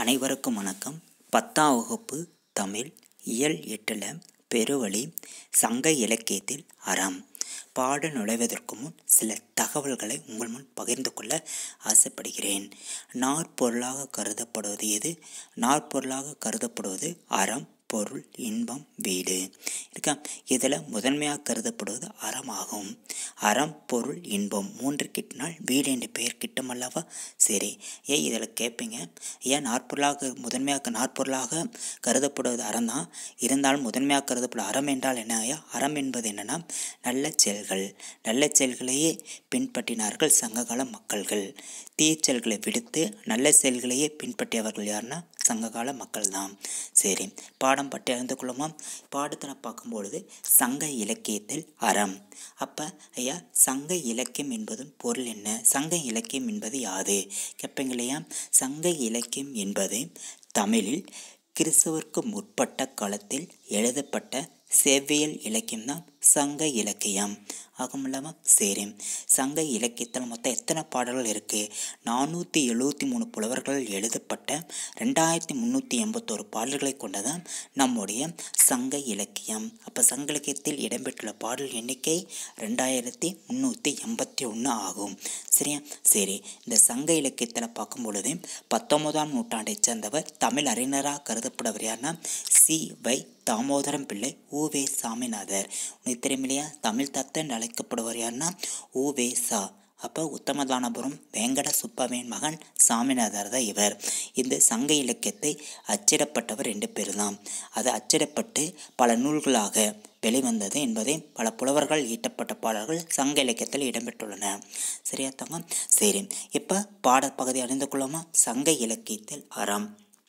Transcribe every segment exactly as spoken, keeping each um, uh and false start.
அனைவருக்கும் வணக்கம். பத்தாம் வகுப்பு தமிழ் இயல் எட்டில் பெருவழி சங்க இலக்கியத்தில் அறம் பாட நுழைவதற்கு முன் சில தகவல்களை உங்கள் முன் பகிர்ந்து கொள்ள ஆசைப்படுகிறேன். நாற்பொருளாக கருதப்படுவது எது? நாற்பொருளாக கருதப்படுவது அறம், பொருள், இன்பம், வீடு இருக்கா. இதில் முதன்மையாக கருதப்படுவது அறமாகும். அறம், பொருள், இன்பம் மூன்று கிட்டினால் வீடு என்ற பெயர் கிட்டும் அல்லவா? சரி, ஏன் இதில் கேட்பீங்க, ஏன் நாற்பொருளாக முதன்மையாக நாற்பொருளாக கருதப்படுவது அறம் தான், இருந்தாலும் முதன்மையாக கருதப்படும் அறம் என்றால் என்ன? அறம் என்பது என்னென்னா நல்ல செயல்கள். நல்ல செயல்களையே பின்பற்றினார்கள் சங்ககால மக்கள்கள். தீய செயல்களை விடுத்து நல்ல செயல்களையே பின்பற்றியவர்கள் யாருன்னா சங்ககால மக்கள் தான். சரி, பாடம் பற்றி அறிந்து கொள்ளுமா? பாடத்தில் பார்க்கும்பொழுது சங்க இலக்கியத்தில் அறம். அப்போ ஐயா, சங்க இலக்கியம் என்பதும் பொருள் என்ன? சங்க இலக்கியம் என்பது யாது கேட்பீங்க இல்லையா? சங்க இலக்கியம் என்பது தமிழில் கிறிஸ்துவிற்கு முற்பட்ட காலத்தில் எழுதப்பட்ட செவ்வியல் இலக்கியம்தான் சங்க இலக்கியம் ஆகும் அல்லவா? சரி, சங்க இலக்கியத்தில் மொத்தம் எத்தனை பாடல்கள் இருக்குது? நானூற்றி எழுபத்தி மூணு புலவர்கள் எழுதப்பட்ட ரெண்டாயிரத்தி முந்நூற்றி எண்பத்தோரு பாடல்களை கொண்டதான் நம்முடைய சங்க இலக்கியம். அப்போ சங்க இலக்கியத்தில் இடம்பெற்றுள்ள பாடல் எண்ணிக்கை ரெண்டாயிரத்தி முந்நூற்றி எண்பத்தி ஒன்று ஆகும். சரியா? சரி, இந்த சங்க இலக்கியத்தில் பார்க்கும் பொழுது பத்தொன்பதாம் நூற்றாண்டை சேர்ந்தவர் தமிழ் அறிஞராக கருதப்படுவர் யாருன்னா சி வை தாமோதரம் பிள்ளை உ வே சாமிநாதர். உனக்கு தெரியும் இல்லையா? தமிழ் தத்தன் அழைக்கப்படுவர் யாருன்னா உ வே சா. அப்போ உத்தமதானபுரம் வேங்கட சுப்பவின் மகன் சாமிநாதர் தான் இவர். இந்த சங்க இலக்கியத்தை அச்சிடப்பட்டவர் ரெண்டு பேர் தான். அது அச்சிடப்பட்டு பல நூல்களாக வெளிவந்தது என்பதை பல புலவர்கள் ஈட்டப்பட்ட பாடல்கள் சங்க இலக்கியத்தில் இடம்பெற்றுள்ளன. சரியா தங்க? சரி, இப்போ பாடப்பகுதி அறிந்து கொள்ளுமா? சங்க இலக்கியத்தில் அறம்.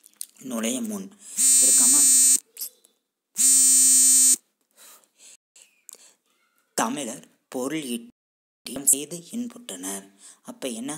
நுழைய முன் இருக்காமா, தமிழர் பொருள் ஈட்டம் செய்து இன்புற்றனர். அப்போ என்ன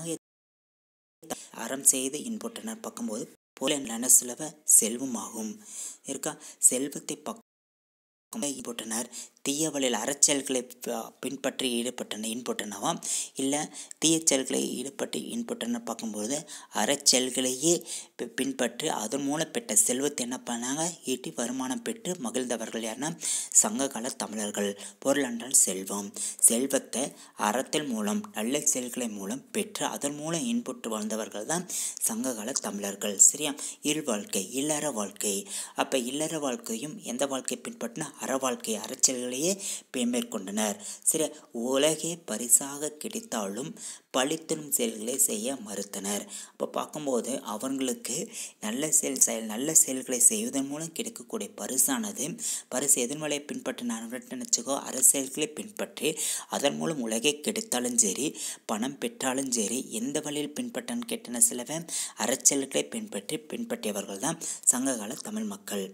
அறம் செய்து இன்புற்றனர் பார்க்கும்போது பொருள் என்ன சிலவ செல்வமாகும் இருக்கா. செல்வத்தை பக்கம் இன்புற்றனர். தீய வழியில் அறச்செயல்களை பின்பற்றி ஈடுபட்டன இன்புற்றனவாம், இல்லை தீய செயல்களை ஈடுபட்டு இன்புற்றனர் பார்க்கும்போது அறச்செயல்களையே பின்பற்றி அதன் மூலம் பெற்ற செல்வத்தை என்ன பண்ணாங்க, ஈட்டி வருமானம் பெற்று மகிழ்ந்தவர்கள் யாருன்னா சங்ககால தமிழர்கள். பொருள் என்றால் செல்வம். செல்வத்தை அறத்தின் மூலம் நல்ல செயல்களை மூலம் பெற்று அதன் மூலம் இன்புற்று வாழ்ந்தவர்கள் தான் சங்ககால தமிழர்கள். சரியா? இல் வாழ்க்கை, இல்லற வாழ்க்கை. அப்போ இல்லற வாழ்க்கையும் எந்த வாழ்க்கை பின்பற்றினா அற வாழ்க்கை, அறச்செயல்களையே மேற்கொண்டனர். சரி, உலகே பரிசாக கிடைத்தாலும் பழித்தனும் செயல்களை செய்ய மறுத்தனர். அப்போ பார்க்கும்போது அவங்களுக்கு நல்ல செயல் செயல் நல்ல செயல்களை செய்வதன் மூலம் கிடைக்கக்கூடிய பரிசானது பரிசு எதன் வழியை பின்பற்றினார்கள் நினச்சிக்கோ, அரசியல்களை பின்பற்றி அதன் மூலம் உலகை கிடைத்தாலும் சரி பணம் பெற்றாலும் சரி எந்த வழியில் பின்பற்றன்னு கேட்டன சிலவை அறச்செயல்களை பின்பற்றி பின்பற்றியவர்கள் தான் சங்ககால தமிழ் மக்கள்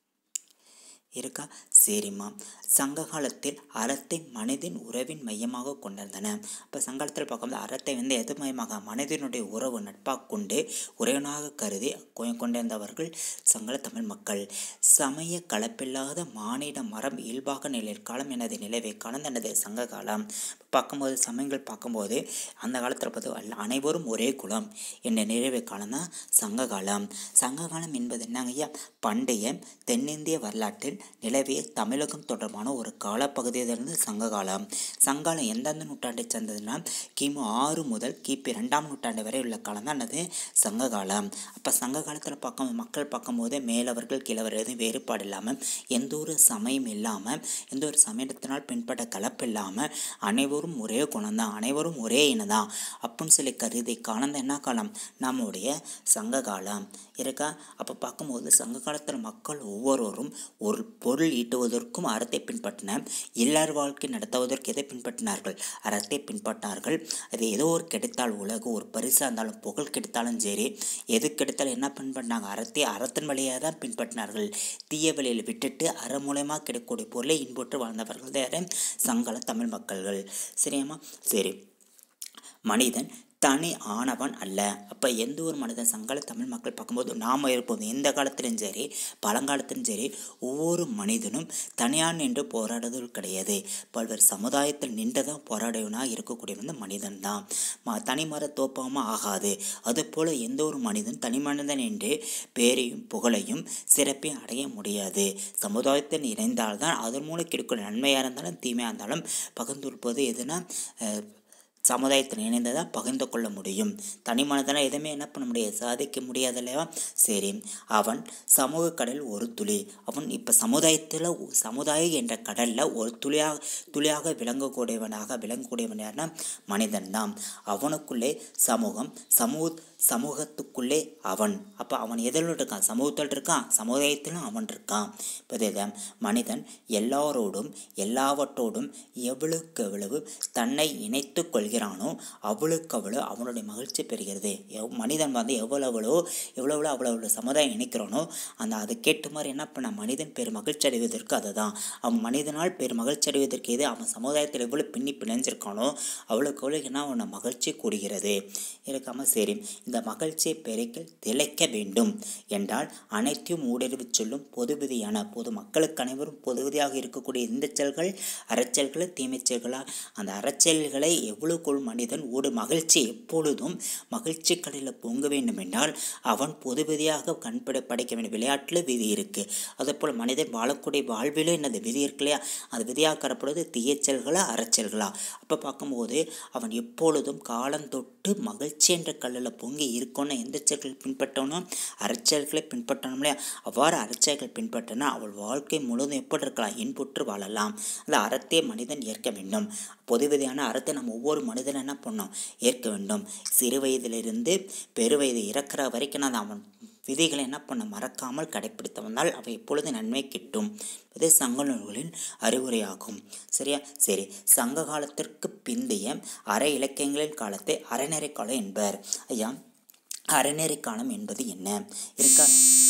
இருக்கா. சரிம்மா, சங்க காலத்தில் அறத்தை மனிதன் உறவின் மையமாக கொண்டிருந்தன. இப்போ சங்ககாலத்தில் பார்க்கும்போது அறத்தை வந்து எது மையமாக மனிதனுடைய உறவு நட்பாக கொண்டு உறவினாக கருதி கொண்டிருந்தவர்கள் சங்ககால தமிழ் மக்கள். சமய கலப்பில்லாத மானிட மரம் இயல்பாக நிலையில் காலம் எனது நிலவை கலந்தனது சங்க காலம். பார்க்கும்போது சமயங்கள் பார்க்கும்போது அந்த காலத்தில் பார்த்து அனைவரும் ஒரே குலம் என்ற நிறைவு காலம் தான் சங்க காலம். சங்க காலம் என்பது என்னங்க ஐயா, பண்டைய தென்னிந்திய வரலாற்றில் நிலவிய தமிழகம் தொடர்பான ஒரு காலப்பகுதியிலிருந்து சங்ககாலம். சங்காலம் எந்தெந்த நூற்றாண்டை சேர்ந்ததுன்னா கிமு ஆறு முதல் கிபி ரெண்டாம் நூற்றாண்டு வரை உள்ள காலம் தான் அது சங்ககாலம். அப்போ சங்க காலத்தில் பார்க்க மக்கள் பார்க்கும்போது மேலவர்கள் கீழவர் எதுவும் வேறுபாடு இல்லாமல் எந்த ஒரு சமயம் இல்லாமல் எந்த ஒரு சமயத்தினால் பின்பற்ற கலப்பு இல்லாமல் அனைவரும் ஒரே குணம்தான், அனைவரும் ஒரே இனதான் அப்படின்னு சொல்லி கருதி காலம் தான் என்ன காலம், நம்முடைய சங்க காலம் இருக்கா. அப்போ பார்க்கும்போது சங்க காலத்தில் மக்கள் ஒவ்வொருவரும் ஒரு பொருள் ஈட்டுவதற்கும் அறத்தை பின்பற்றினர். எல்லார் வாழ்க்கை நடத்துவதற்கு எதை பின்பற்றினார்கள், அறத்தை பின்பற்றினார்கள். அது ஏதோ ஒரு கிடைத்தால் உலகம் ஒரு பரிசாக இருந்தாலும் புகழ் கிடைத்தாலும் சரி எது கிடைத்தாலும் என்ன பின்பற்றினாங்க, அறத்தை அறத்தின் வழியாக தான் பின்பற்றினார்கள். தீய வழியில் விட்டுட்டு அற மூலமாக கிடைக்கக்கூடிய பொருளை இன்புற்று வாழ்ந்தவர்கள் தான் சங்ககால தமிழ் மக்கள்கள். சரியாம்மா? சரி, மனிதன் தனி ஆனவன் அல்ல. அப்போ எந்த ஒரு மனிதன் சங்ககால தமிழ் மக்கள் பார்க்கும்போது நாம் இருப்போம் எந்த காலத்திலும் சரி பழங்காலத்திலும் சரி ஒவ்வொரு மனிதனும் தனியான் என்று போராடுவது கிடையாது. பல்வேறு சமுதாயத்தில் நின்று தான் போராடுவனாக இருக்கக்கூடிய வந்து மனிதன் தான். தனி மர தோப்பாமல் ஆகாது. அதுபோல் எந்த ஒரு மனிதன் தனி மனிதன் என்று பேரையும் புகழையும் சிறப்பையும் அடைய முடியாது. சமுதாயத்தில் இணைந்தால்தான் அதன் மூலம் கிடைக்கிற நன்மையாக இருந்தாலும் தீமையாக இருந்தாலும் பகிர்ந்துருப்பது எதுனா சமுதாயத்தில் இணைந்ததான் பகிர்ந்து கொள்ள முடியும். தனி மனிதனால் எதுவுமே என்ன பண்ண முடியாது, சாதிக்க முடியாது இல்லையா? சரி, அவன் சமூக கடலில் ஒரு துளி. அவன் இப்போ சமுதாயத்தில் சமுதாயம் என்ற கடலில் ஒரு துளியாக துளியாக விளங்கக்கூடியவனாக விளங்கக்கூடியவன் யாருன்னா மனிதன் தான். அவனுக்குள்ளே சமூகம் சமூக சமூகத்துக்குள்ளே அவன். அப்போ அவன் எதில் இருக்கான்? சமூகத்தில் இருக்கான், சமுதாயத்திலும் அவன் இருக்கான். இப்போ மனிதன் எல்லாரோடும் எல்லாவற்றோடும் எவ்வளவுக்கு எவ்வளவு தன்னை இணைத்து கொள்கிறானோ அவளுக்கு அவ்வளோ அவனுடைய மகிழ்ச்சி பெறுகிறது. எவ் மனிதன் வந்து எவ்வளவோ எவ்வளோ அவ்வளோ சமுதாயம் இணைக்கிறானோ அந்த அதை கேட்ட மாதிரி என்ன பண்ண மனிதன் பெரு மகிழ்ச்சி அடைவதற்கு அதை தான் அவன் மனிதனால் பெரு மகிழ்ச்சி அடைவதற்கு எது அவன் சமுதாயத்தில் எவ்வளோ பின்னி பிணைஞ்சிருக்கானோ அவளுக்கு அவ்வளோ என்ன அவனை மகிழ்ச்சி கூடுகிறது இருக்காமல். சரி, இந்த மகிழ்ச்சியை பெருக்க திளைக்க வேண்டும் என்றால் அனைத்தையும் ஊடுருவி சொல்லும் பொது விதியான பொது மக்களுக்கு அனைவரும் பொது விதியாக இருக்கக்கூடிய இந்த செயல்கள் அறச்செயல்கள் தீமை செயல்களால் அந்த அறச்செயல்களை எவ்வளவுக்குள் மனிதன் ஒரு மகிழ்ச்சி எப்பொழுதும் மகிழ்ச்சி கடலில் பொங்க வேண்டும் என்றால் அவன் பொது விதியாக கண்பட படைக்க வேண்டிய விளையாட்டில் விதி இருக்கு. அதேபோல் மனிதன் வாழக்கூடிய வாழ்விலும் என்னது விதி இருக்கு இல்லையா? அது விதியாக கரப்படுவது தீய செயல்களா அறச்செயல்களா? அப்போ பார்க்கும்போது அவன் எப்பொழுதும் காலந்தொட்டு மகிழ்ச்சி என்ற கல்லில் பொங்கி இருக்கணும். எந்த செயல்கள் பின்பற்றணும்? அறச்செயல்களை பின்பற்றணும் இல்லையா? அவ்வாறு அறச்செயல்கள் பின்பற்றினா அவள் வாழ்க்கை முழுவதும் எப்படி இருக்கலாம்? இன்புற்று வாழலாம். அந்த அறத்தை மனிதன் ஏற்க வேண்டும். பொது விதியான அறத்தை நம்ம ஒவ்வொரு மனிதனும் என்ன பண்ணோம்? ஏற்க வேண்டும். சிறு வயதிலிருந்து பெரு வயது இறக்கிற வரைக்கும் நான் அவன் விதிகளை என்ன பண்ண மறக்காமல் கடைப்பிடித்து வந்தால் அவை எப்பொழுது நன்மை கிட்டும். இது சங்க நூல்களின் அறிவுரையாகும். சரியா? சரி, சங்க காலத்திற்கு பிந்தைய அற இலக்கியங்களின் காலத்தை அறநெறி காலம் என்பர். ஐயா, அறநெறி காலம் என்பது என்ன இருக்கா?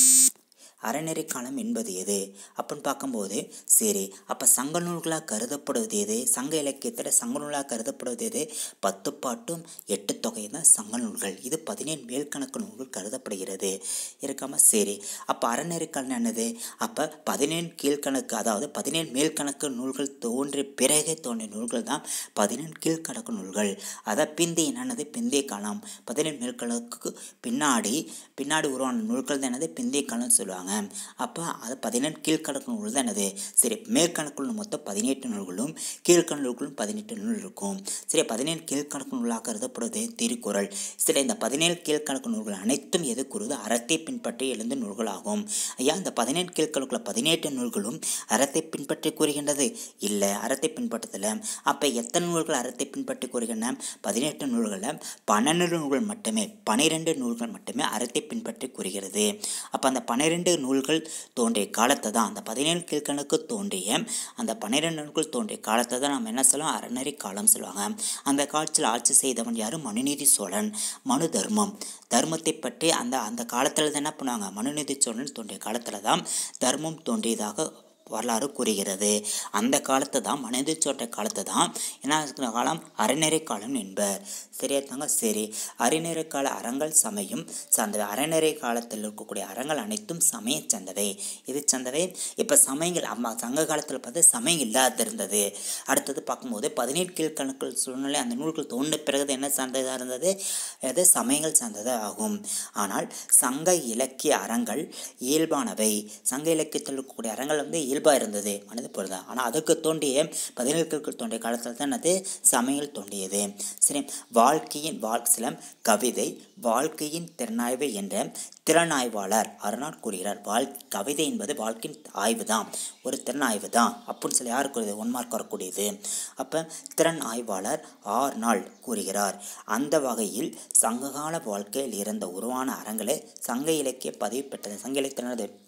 அறநெறி காலம் என்பது எது அப்படின்னு பார்க்கும்போது சரி, அப்போ சங்க நூல்களாக கருதப்படுவது எது? சங்க இலக்கியத்தில் சங்க நூலாக கருதப்படுவது எது? பத்து பாட்டும் எட்டு தொகை தான் சங்க நூல்கள். இது பதினேழு மேல்கணக்கு நூல்கள் கருதப்படுகிறது இருக்காமல். சரி, அப்போ அறநெறி காலம் என்னது? அப்போ பதினேழு கீழ்கணக்கு அதாவது பதினேழு மேல்கணக்கு நூல்கள் தோன்றிய பிறகே தோன்றிய நூல்கள் தான் பதினேழு கீழ்கணக்கு நூல்கள். அதை பிந்தைய என்னது? பிந்தைய காலம். பதினேழு மேல்கணக்கு பின்னாடி பின்னாடி உருவான நூல்கள் தான் என்னது? பிந்தைய காலம் சொல்லுவாங்க. அப்போ அது பதினெட்டு கீழ்கணக்கு நூல் தான் என்னது? சரி, மேற்கணக்கு நூல் மொத்தம் பதினெட்டு நூல்களும் கீழ்கணக்கு நூல்களும் பதினெட்டு நூல் இருக்கும். சரி, பதினேழு கீழ்கணக்கு நூலாக கருதப்படுவது திருக்குறள். சரி, இந்த பதினேழு கீழ்கணக்கு நூல்கள் அனைத்தும் எது கூறுவது? அறத்தை பின்பற்றி எழுந்த நூல்களாகும். ஐயா, இந்த பதினேழு கீழ்கணக்குள்ள பதினெட்டு நூல்களும் அறத்தை பின்பற்றி கூறுகின்றது? இல்லை, அறத்தை பின்பற்றதில்லை. அப்போ எத்தனை நூல்கள் அறத்தை பின்பற்றி கூறுகின்றன? பதினெட்டு நூல்களில் பன்னெண்டு நூல்கள் மட்டுமே பனிரெண்டு நூல்கள் மட்டுமே அறத்தை பின்பற்றி கூறுகிறது. அப்போ அந்த பன்னிரெண்டு நூல்கள் தோன்றிய காலத்தை தான் அந்த பதினேழு கீழ்கணக்கு தோன்றிய அந்த பன்னிரெண்டு நூல்கள் தோன்றிய காலத்தை தான் நம்ம என்ன சொல்லுவோம்? அறநெறி காலம் சொல்லுவாங்க. அந்த காலத்தில் ஆட்சி செய்தவன் யார்? மனுநீதி சோழன். மனு தர்மம் தர்மத்தை பற்றி அந்த அந்த காலத்தில் தான் என்ன பண்ணுவாங்க? மனுநீதி சோழன் தோன்றிய காலத்தில் தான் தர்மம் தோன்றியதாக வரலாறு கூறுகிறது. அந்த காலத்தை தான் மனித சோற்ற காலத்தை தான் என்ன காலம்? அறநெறி காலம் என்பர். சரியா தாங்க? சரி, அறநெறி கால அறங்கள் சமயம் சார்ந்தவை. அறநெறி காலத்தில் இருக்கக்கூடிய அறங்கள் அனைத்தும் சமய சார்ந்தவை. இது சார்ந்தவை. இப்போ சமயங்கள் அம்மா சங்க காலத்தில் பார்த்து சமயம் இல்லாத இருந்தது. அடுத்தது பார்க்கும்போது பதினெட்டு கீழ்கணக்கு சூழ்நிலை அந்த நூல்கள் தோன்ற பிறகு என்ன சார்ந்ததாக இருந்தது? அது சமயங்கள் சார்ந்ததாக ஆகும். ஆனால் சங்க இலக்கிய அறங்கள் இயல்பானவை. சங்க இலக்கியத்தில் இருக்கக்கூடிய அறங்கள் வந்து இயல்பாக இருந்தது, மனித பொருள் தான். ஆனால் அதுக்கு தோன்றிய பதினேழு தோன்றிய காலத்தில் தான் அது சமயங்கள் தோன்றியது. சரி, வாழ்க்கையின் வாழ்சிலம் கவிதை வாழ்க்கையின் திறனாய்வு என்ற திறனாய்வாளர் அருணாட் கூறுகிறார். வாழ் கவிதை என்பது வாழ்க்கையின் ஆய்வு தான், ஒரு திறனாய்வு தான் அப்படின்னு சொல்லி யார் கூறுது? ஒன் மார்க் வரக்கூடியது. அப்போ திறன் ஆய்வாளர் ஆர்நாள் கூறுகிறார். அந்த வகையில் சங்ககால வாழ்க்கையில் இருந்த உருவான அறங்களை சங்க இலக்கிய பதிவு பெற்றது. சங்க இலக்கிய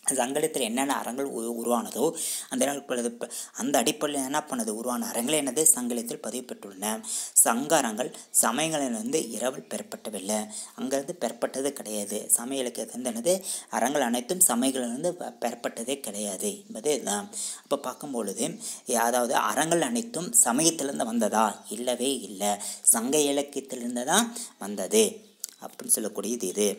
சங்கத்தில் என்னென்ன அறங்கள் உ உருவானதோ அந்த அந்த அடிப்படையில் என்ன பண்ணது உருவான அறங்கள் என்னது சங்கத்தில் பதிவு பெற்றுள்ளன. சங்க அறங்கள் சமயங்களிலிருந்து இரவல் பெறப்பட்டவில்லை, அங்கேருந்து பெறப்பட்டது கிடையாது. சமய இலக்கியத்திலிருந்து என்னது அறங்கள் அனைத்தும் சமயங்களிலிருந்து பெறப்பட்டதே கிடையாது என்பது இதுதான். அப்போ பார்க்கும்பொழுது அதாவது அறங்கள் அனைத்தும் சமயத்திலிருந்து வந்ததா? இல்லவே இல்லை, சங்க இலக்கியத்திலிருந்து தான் வந்தது அப்படின்னு சொல்லக்கூடியது இது.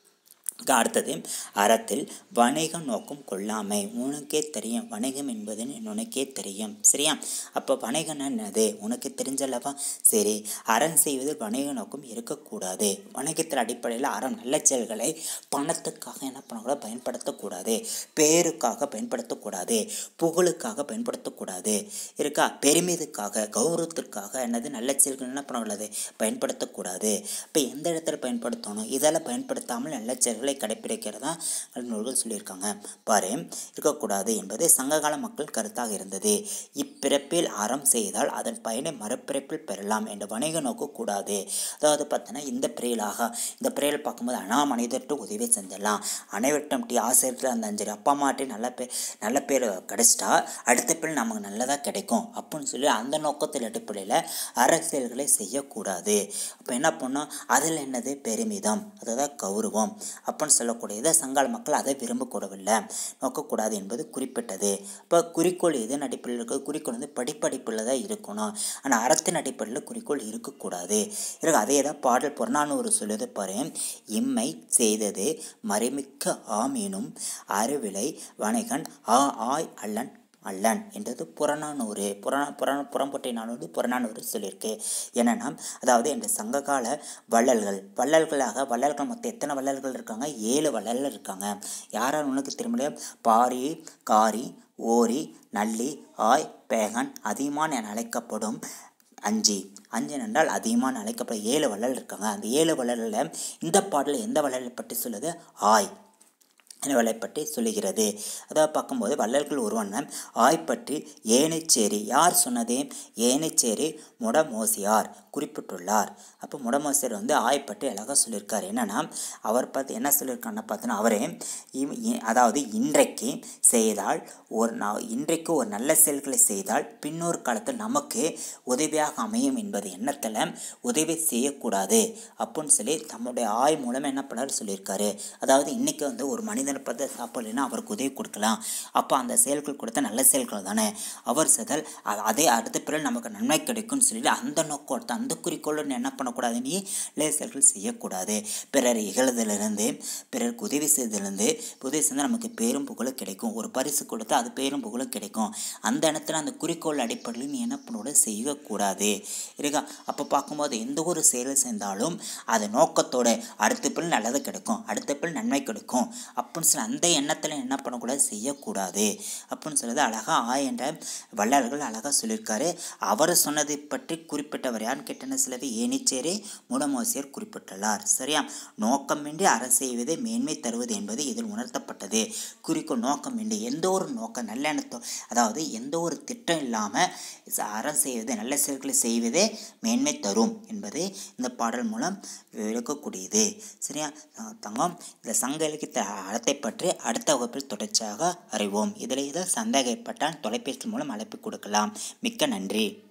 அடுத்தது அறத்தில் வணிக நோக்கம் கொள்ளாமை. உனக்கே தெரியும் வணிகம் என்பது உனக்கே தெரியும், சரியா? அப்போ வணிகம் என்னது உனக்கு தெரிஞ்சல்லவா? சரி, அறம் செய்வதில் வணிக நோக்கம் இருக்கக்கூடாது. வணிகத்தில் அடிப்படையில் அறம் நல்ல செயல்களை பணத்துக்காக என்ன பண்ணக்கூடாது பயன்படுத்தக்கூடாது, பேருக்காக பயன்படுத்தக்கூடாது, புகழுக்காக பயன்படுத்தக்கூடாது, இருக்கா? பெருமிதுக்காக கௌரவத்திற்காக என்னது நல்ல செயல்கள் என்ன பண்ணக்கூடாது பயன்படுத்தக்கூடாது. இப்போ எந்த இடத்துல பயன்படுத்தணும்? இதெல்லாம் பயன்படுத்தாமல் நல்ல செயல்கள் கடைப்பிடிக்கிறதா நூல்கள் சொல்லியிருக்காங்க. பாரு, இருக்கக்கூடாது என்பது சங்ககால மக்கள் கருத்தாக இருந்தது. இப்பிறப்பில் அறம் செய்தால் அதன் பயனை மறுபிறப்பில் பெறலாம் என்ற வணிக நோக்க கூடாது. அதாவது பார்த்தோன்னா இந்த பிறையிலாக இந்த பிறையில் பார்க்கும்போது அனா மனிதர்கிட்ட உதவி செஞ்சிடலாம், அனைவர்கிட்டம் டீ ஆசிரியர்கள் அந்த அஞ்சு அப்பா அம்மாட்டி நல்ல பேர் நல்ல பேர் கிடைச்சிட்டா அடுத்த பேர் நமக்கு நல்லதாக கிடைக்கும் அப்படின்னு சொல்லி அந்த நோக்கத்தில் அடிப்படையில் அரசியல்களை செய்யக்கூடாது. அப்போ என்ன பண்ணோம்? அதில் என்னது பெருமிதம், அதாவது கௌரவம் அப்படின்னு சொல்லக்கூடியதை சங்கால மக்கள் அதை விரும்பக்கூடவில்லை, நோக்கக்கூடாது என்பது குறிப்பிட்டது. இப்போ குறிக்கோள் எதன் அடிப்படையில் இருக்குது? குறிக்கோள் வந்து படிப்படிப்பில் தான் இருக்கணும், ஆனால் அறத்தின் அடிப்படையில் குறிக்கோள் இருக்கக்கூடாது. இருக்கு அதே தான் பாடல் புறநானூறு சொல்லுது பாரு, இம்மை செய்தது மறைமிக்க ஆமீனும் அருவிலை வணிகன் ஆ ஆய் அல்லன் அல்லன் என்றது புறநானூறு புறா புற புறம்பொட்டை நானூறு புறநானூறு சொல்லியிருக்கு. என்னன்னா அதாவது இந்த சங்ககால வள்ளல்கள் வள்ளல்களாக வள்ளல்கள் மொத்தம் எத்தனை வள்ளல்கள் இருக்காங்க? ஏழு வள்ளல்கள் இருக்காங்க. யாரால் உனக்கு திரும்ப? பாரி, காரி, ஓரி, நல்லி, ஆய், பேகன், அதிகமான் என அழைக்கப்படும் அஞ்சு அஞ்சு என்றால் அதிகமான அழைக்கப்படும் ஏழு வள்ளல் இருக்காங்க. அந்த ஏழு வள்ளலில் இந்த பாடலில் எந்த வள்ளலை பற்றி சொல்லுது? ஆய் வள்ளலை பற்றி சொல்லுகிறது. அதாவது பார்க்கும்போது வள்ளல்கள் உருவான ஆய் பற்றி ஏனைச்சேரி யார் சொன்னதே? ஏனைச்சேரி முடமோசியார் குறிப்பிட்டுள்ளார். அப்போ முடமோசியார் வந்து ஆய் பற்றி அழகாக சொல்லியிருக்கார். என்னன்னா அவர் பார்த்து என்ன சொல்லியிருக்காருன்னா பார்த்தோன்னா அவரே அதாவது இன்றைக்கு செய்தால் ஒரு இன்றைக்கு ஒரு நல்ல செயல்களை செய்தால் பின்னொரு காலத்தில் நமக்கு உதவியாக அமையும் என்பது எண்ணத்தில் உதவி செய்யக்கூடாது அப்படின்னு சொல்லி தம்முடைய ஆய் மூலம் என்ன பண்ணார் சொல்லியிருக்காரு. அதாவது இன்னைக்கு வந்து ஒரு மனிதனை பார்த்து சாப்பிடலைன்னா அவருக்கு உதவி கொடுக்கலாம், அப்போ அந்த செயல்கள் கொடுத்த நல்ல செயல்கள் தானே, அவர் செய்தால் அதே அடுத்த பிறகு நமக்கு நன்மை கிடைக்கும்னு சொல்லி அந்த நோக்கத்தை அந்த குறிக்கோளும் என்ன பண்ணக்கூடாது, நீ நல்ல செயல்கள் செய்யக்கூடாது. பிறர் இகழ்திலிருந்து பிறருக்கு உதவி செய்திலிருந்து உதவி செய்தால் நமக்கு பேரும் புகழும் கிடைக்கும், ஒரு பரிசு கொடுத்து அது பேரும் புகழும் கிடைக்கும். அந்த இடத்துல அந்த குறிக்கோள் அடிப்படையில் நீ என்ன பண்ணக்கூட செய்யக்கூடாது இருக்கா. அப்போ பார்க்கும்போது எந்த ஒரு செயல் செய்தாலும் அது நோக்கத்தோடு அடுத்த பில் நல்லது கிடைக்கும், அடுத்த பில் நன்மை கிடைக்கும் அப்படின்னு சொல்லி அந்த எண்ணத்தில் என்ன பண்ணக்கூடாது செய்யக்கூடாது அப்படின்னு சொல்லுறது அழகாக ஆ என்ற வள்ளல்கள் அழகாக சொல்லியிருக்காரு. அவர் சொன்னதை பற்றி குறிப்பிட்டவர் யாருன்னு கேட்டன சிலது ஏனிச்சேரி முடமோசியர் குறிப்பிட்டுள்ளார். சரியா? நோக்கமின்றி அறம் செய்வதே மேன்மை தருவது என்பது இதில் உணர்த்தப்பட்டது. குறிக்கோள் நோக்கமின்றி எந்த ஒரு நோக்கம் நல்ல எண்ணத்தோ அதாவது எந்த ஒரு திட்டம் இல்லாமல் அறம் செய்வது நல்ல செயல்களை செய்வதே மேன்மை தரும் என்பது இந்த பாடல் மூலம் விளக்கக்கூடியது. சரியா தங்கம்? இந்த சங்க இலக்கிய அறத்தை பற்றி அடுத்த வகுப்பில் தொடர்ச்சியாக அறிவோம். இதில் இதில் சந்தேகப்பட்டால் தொலைபேசி மூலம் அழைப்பு கொடுக்கலாம். மிக்க நன்றி.